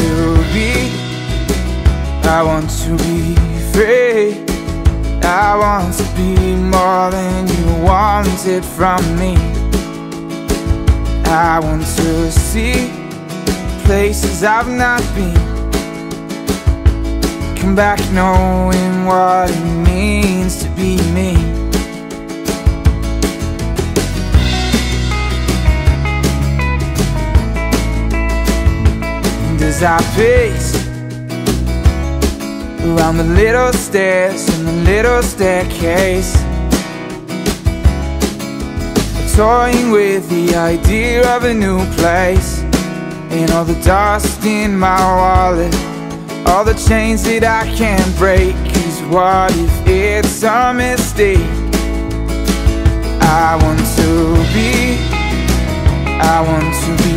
to be, I want to be free. I want to be more than you wanted from me. I want to see places I've not been, come back knowing what it means to be me. And as I pace around the little stairs and the little staircase, toying with the idea of a new place, and all the dust in my wallet, all the chains that I can't break. 'Cause what if it's a mistake? I want to be